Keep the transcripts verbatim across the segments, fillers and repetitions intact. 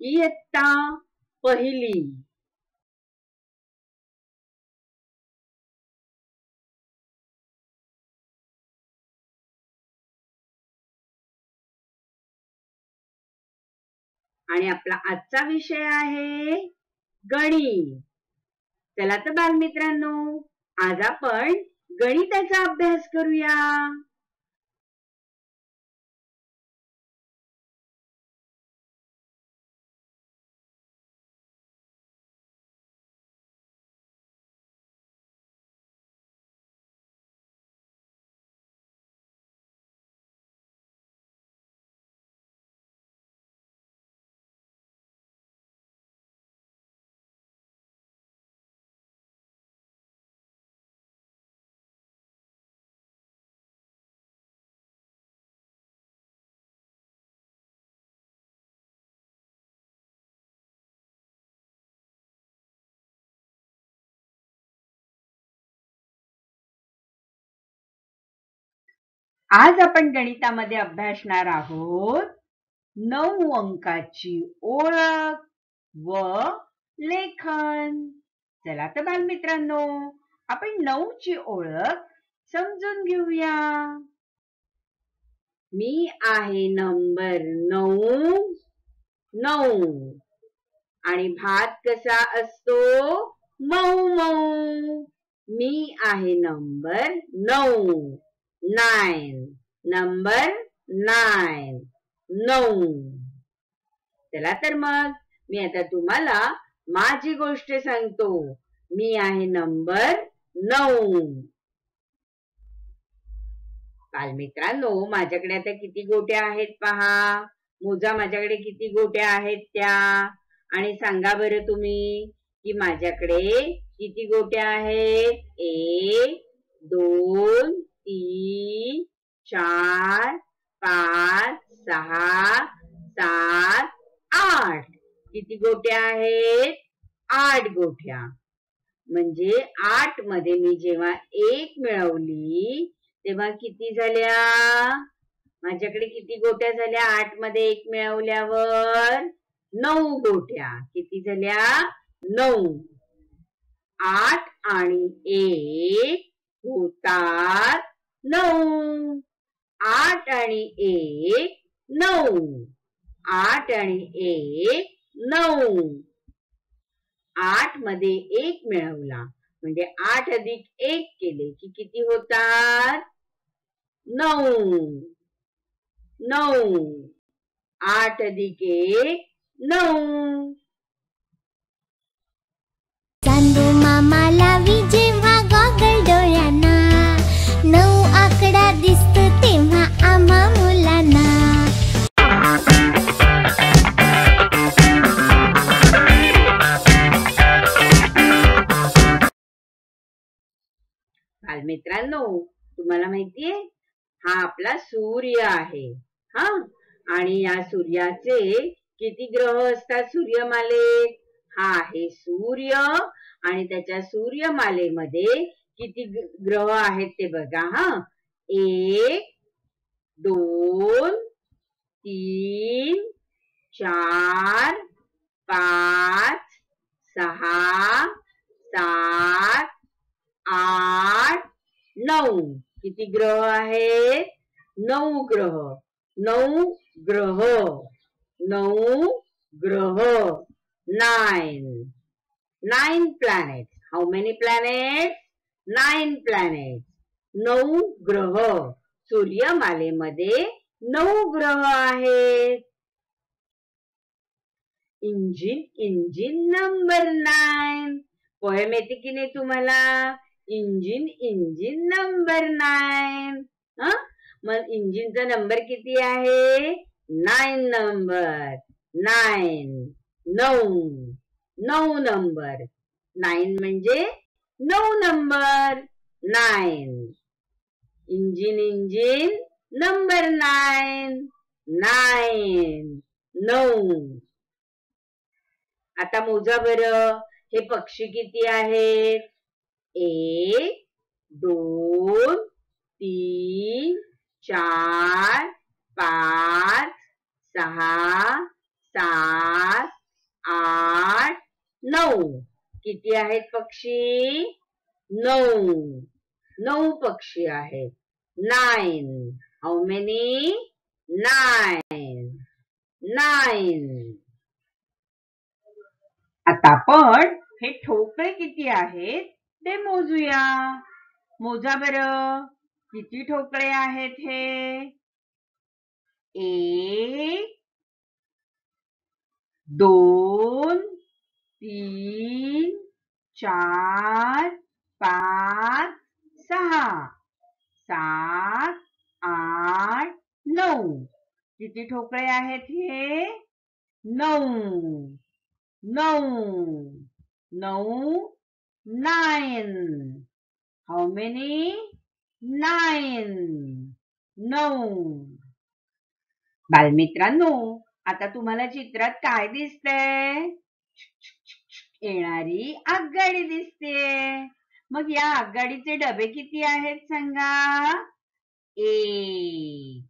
इयत्ता पहिली. आणि आपला आजचा विषय आहे गणित. चला तर बालमित्रांनो, आज आपण गणिताचा अभ्यास करूया. आज आपण गणितामध्ये अभ्यासणार आहोत नऊ अंकाची ओळख व लेखन. चला तर बालमित्रांनो, आपण नऊची ओळख समजून घेऊया. मी आहे नंबर नऊ. नऊ आणि भात कसा असतो? मऊ मऊ. मी आहे नंबर नऊ. नाइन. Number nine. नऊ. चला तर मग मी आता तुम्हाला माझी गोष्ट सांगतो. मी आहे नंबर नऊ. बालमित्रांनो, माझ्याकडे आता किती गोट्या आहेत पहा. मोजा माझ्याकडे किती गोट्या आहेत त्या, आणि सांगा बरं तुम्ही की माझ्याकडे किती गोट्या आहेत. एक, दोन, तीन, चार, पाच, सहा, सात, आठ. किती गोट्या आहेत? आठ गोट्या. म्हणजे आठ मध्ये मी जेव्हा एक मिळवली तेव्हा किती झाल्या? माझ्याकडे किती गोट्या झाल्या आठ मध्ये एक मिळवल्यावर? नऊ गोट्या. किती झाल्या? नऊ. आठ आणि एक होतात नऊ. आठ आणि एक नऊ. आठ आणि एक नऊ. आठ मध्ये एक मिळवला म्हणजे आठ अधिक एक केले की किती होतात? नऊ. नऊ. आठ अधिक एक नऊ. चांदू मामाला जेव्हा गॉगल डोळ्यांना, नऊ आकडा दिसतो तेव्हा आम्हा मुलांना. बालमित्रांनो, तुम्हाला माहितीये हा आपला सूर्य आहे. हा, आणि या सूर्याचे किती ग्रह असतात सूर्यमालेत? हा आहे सूर्य, आणि त्याच्या सूर्यमालेमध्ये किती ग्रह आहेत ते बघा. हा, एक, दोन, तीन, चार, पाच, सहा, सात, आठ, नऊ. किती ग्रह आहेत? नऊ ग्रह. नऊ ग्रह. नऊ ग्रह. Nine. Nine planets. How many planets? Nine planets. नऊ ग्रह. सूर्यमालेमध्ये नऊ ग्रह आहेत. Engine engine number nine. Poem येते की नाही तुम्हाला? Engine engine number nine. हा, मग इंजिनचा नंबर किती आहे? Nine number. नाइन. नऊ. नऊ नंबर. नाइन म्हणजे नऊ number. Nine. Engine engine number nine. Nine. नऊ. आता मोजा बरं, हे पक्षी किती आहेत? एक, दोन, तीन, चार, पाच, सहा, सात, आठ नऊ किती आहेत पक्षी नऊ नऊ पक्षी आहेत nine how many nine nine आता आपण हे ठोकळे किती आहेत ते मोजूया मोजा बरं किती ठोकळे आहेत हे एक दोन तीन चार पाच सहा सात आठ नऊ किती ठोकळे आहेत हे नऊ नऊ नऊ नाईन हाऊ मेनी नाईन नऊ बालमित्रांनो आता तुम्हाला चित्रात काय दिसतंय येणारी आगगाडी दिसतेय मग या आगगाडीचे डबे किती आहेत सांगा एक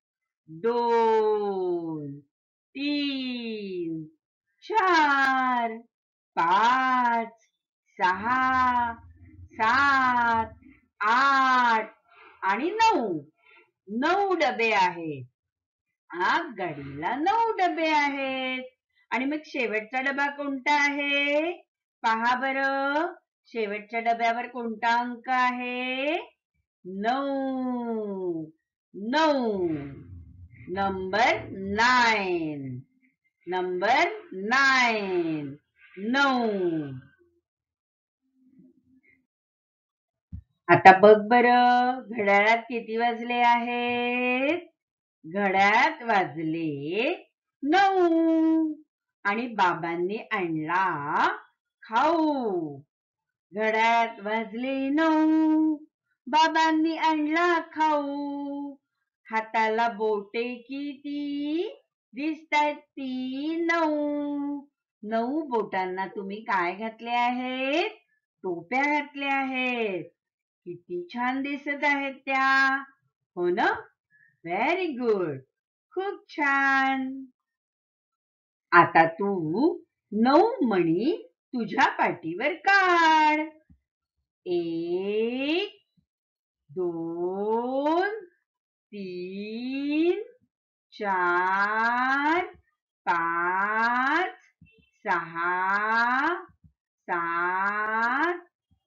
दोन तीन चार पाच सहा सात आठ आणि नऊ नऊ डबे आहेत आगगाडीला नऊ डबे आहेत आणि मग शेवटचा डबा कोणता आहे पहा बरं शेवटच्या डब्यावर कोणता अंक आहे नऊ नऊ नंबर नाईन नंबर नाईन नऊ आता बघ बरं घड्याळात किती वाजले आहेत घड्याळात वाजले नऊ आणि बाबांनी आणला खाऊ घड्याळात वाजले नऊ बाबांनी आणला खाऊ हाताला बोटे किती दिसतात ती नऊ नऊ बोटांना तुम्ही काय घातले आहेत टोप्या घातल्या आहेत किती छान दिसत आहेत त्या हो ना व्हेरी गुड खूप छान आता तू नऊ मणी तुझ्या पाटीवर काढ एक दोन तीन चार पाच सहा सात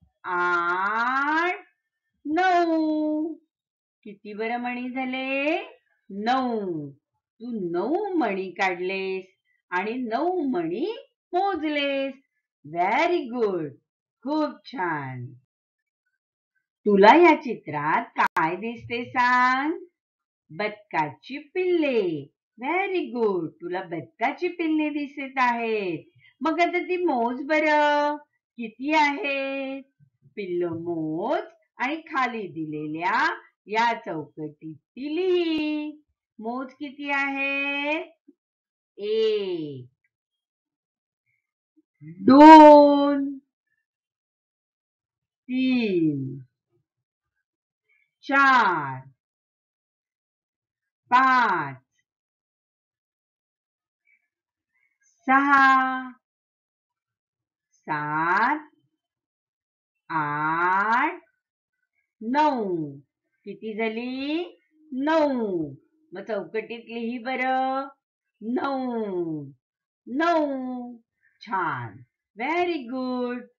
आठ नऊ किती बरं मणी झाले नऊ तू नऊ मणी काढलेस आणि नऊ मणी मोजलेस व्हेरी गुड खूप छान तुला या चित्रात काय दिसते सांग बदकाची पिल्ले व्हेरी गुड तुला बदकाची पिल्ले दिसत आहेत मग आता ती मोज बरं किती आहेत पिल्ल मोज आणि खाली दिलेल्या या चौकटीत लिही मोज किती आहे एक दोन तीन चार पाच सहा सात आठ नऊ किती झाली नऊ मग चौकटीत लिही बरं नऊ नऊ छान व्हेरी गुड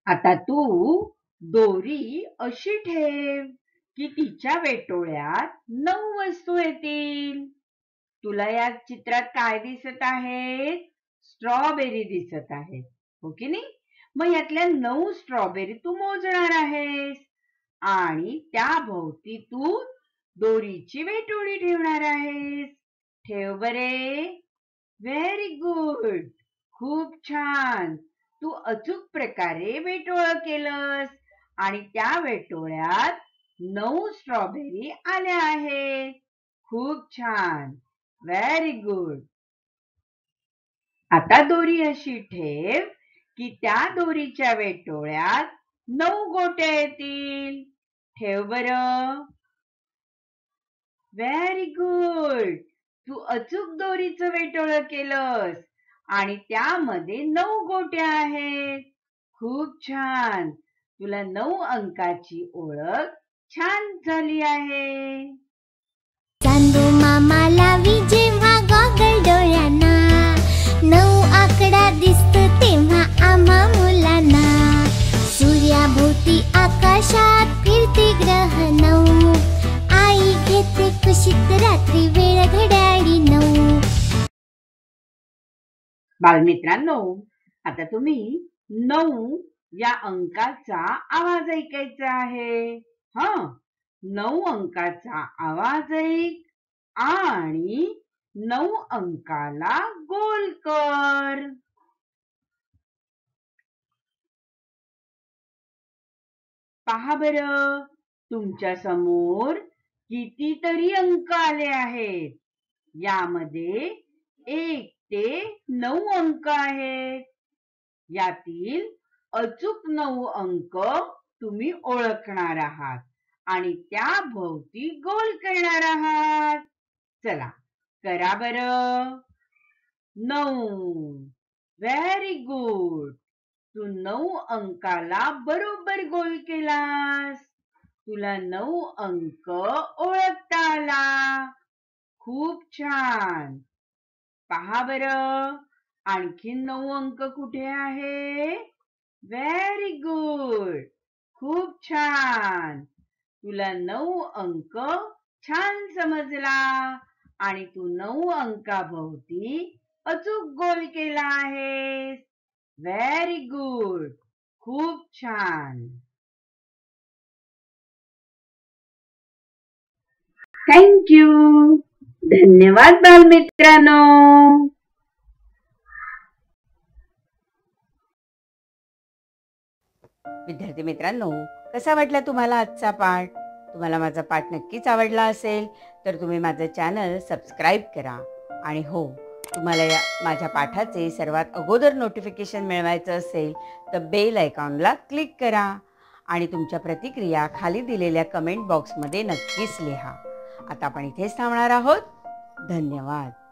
आता तू दोरी अशी ठेव की तिच्या वेटोळ्यात नऊ वस्तू येतील. तुला या चित्रात काय दिसत आहेत? स्ट्रॉबेरी दिसत आहेत, हो की नाही? मग यातल्या नऊ स्ट्रॉबेरी तू मोजणार आहेस आणि त्या भोवती तू दोरीची वेटोळी ठेवणार आहेस. ठेव बरे. Very good. खूप छान. तू अचूक प्रकारे वेटोळं केलंस आणि त्या वेटोळ्यात नऊ स्ट्रॉबेरी आल्या आहेत. खूप छान. Very good. आता दोरी अशी ठेव की त्या दोरीच्या वेटोळ्यात नऊ गोट्या येतील. ठेव बरं. Very good. तू अचूक दोरीचं वेटोळं केलंस आणि त्यामध्ये नऊ गोट्या आहेत. खूप छान. तुला नऊ अंकाची ओळख छान झाली आहे. चांदू मामा लावी जेव्हा गॉगल डोळ्यांना, नऊ आकडा दिसतो तेव्हा आम्हा मुलांना. सूर्याभोवती आकाशात फिरते ग्रह नऊ, आई घेते कुशीत रात्री वेळ घड्याळी नऊ. बालमित्रांनो, आता तुम्ही नऊ या अंकाचा आवाज ऐकायचा आहे. हं, नऊ अंकाचा आवाज ऐक आणि नऊ अंकाला गोल कर. पहा बरं, तुमच्या समोर कितीतरी अंक आले आहेत. यामध्ये एक ते नऊ अंक आहेत. यातील अचूक नऊ अंक तुम्ही ओळखणार आहात आणि त्या भोवती गोल करणार आहात. चला करा बरं. नऊ. Very good. तू नऊ अंकाला बरोबर गोल केलास. तुला नऊ अंक ओळखता आला. खूप छान. पहा बरं, आणखी नऊ अंक कुठे आहे? Very good. खूप छान. तुला नऊ अंक छान समजला आणि तू नऊ अंकाभोवती अचूक गोल केला आहेस. Very good. खूप छान. Thank you. धन्यवाद बालमित्रांनो. विद्यार्थी मित्रांनो, कसा वाटला तुम्हाला आजचा पाठ? तुम्हाला माझा पाठ नक्कीच आवडला असेल तर तुम्ही माझं चॅनल सबस्क्राईब करा. आणि हो, तुम्हाला या माझ्या पाठाचे सर्वात अगोदर नोटिफिकेशन मिळवायचं असेल तर बेल आयकॉनला क्लिक करा आणि तुमच्या प्रतिक्रिया खाली दिलेल्या कमेंट बॉक्समध्ये नक्कीच लिहा. आता आपण इथेच थांबणार आहोत. धन्यवाद.